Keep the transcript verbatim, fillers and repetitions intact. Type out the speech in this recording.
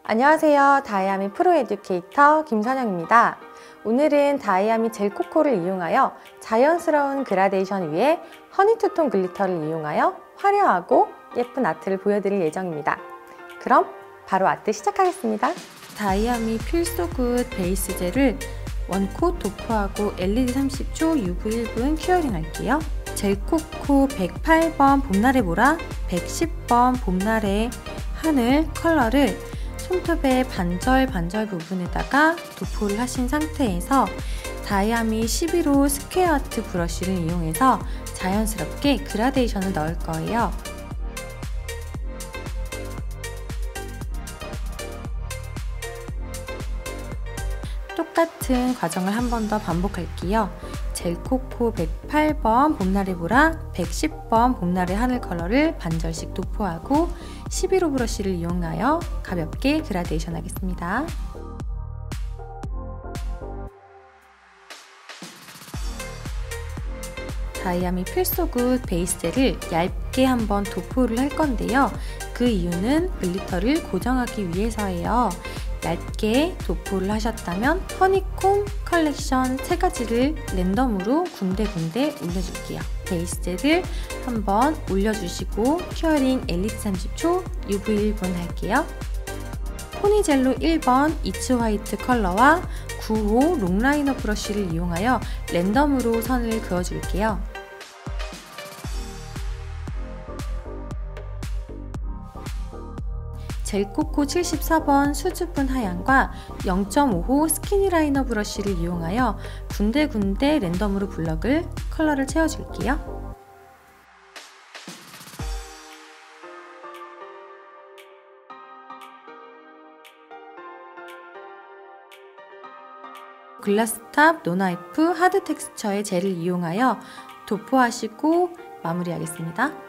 안녕하세요. 다이아미 프로 에듀케이터 김선영입니다. 오늘은 다이아미 젤 코코를 이용하여 자연스러운 그라데이션 위에 허니투톤 글리터를 이용하여 화려하고 예쁜 아트를 보여드릴 예정입니다. 그럼 바로 아트 시작하겠습니다. 다이아미 필 소 굿 베이스 젤을 원콧 도포하고 엘이디 삼십 초 유브이 일 분 큐어링 할게요. 젤 코코 백팔 번 봄날의 보라, 백십 번 봄날의 하늘 컬러를 손톱의 반절 반절 부분에다가 도포를 하신 상태에서 다이아미 십일 호 스퀘어 아트 브러쉬를 이용해서 자연스럽게 그라데이션을 넣을 거예요. 똑같은 과정을 한 번 더 반복할게요. 젤 코코 백팔 번 봄날의 보라, 백십 번 봄날의 하늘 컬러를 반절씩 도포하고 십일 호 브러쉬를 이용하여 가볍게 그라데이션 하겠습니다. 다이아미 필 소 굿 베이스 젤을 얇게 한번 도포를 할 건데요. 그 이유는 글리터를 고정하기 위해서예요. 얇게 도포를 하셨다면 허니콤 컬렉션 세 가지를 랜덤으로 군데군데 올려줄게요. 베이스 젤을 한번 올려주시고 큐어링 엘이디 삼십 초 유브이 일 분 할게요. 포니젤로 일 번 이츠 화이트 컬러와 구 호 롱라이너 브러쉬를 이용하여 랜덤으로 선을 그어줄게요. 젤 코코 칠십사 번 수줍은 하얀과 영 점 오 호 스키니 라이너 브러쉬를 이용하여 군데군데 랜덤으로 블럭을 컬러를 채워줄게요. 글라스탑 노나이프 하드 텍스처의 젤을 이용하여 도포하시고 마무리하겠습니다.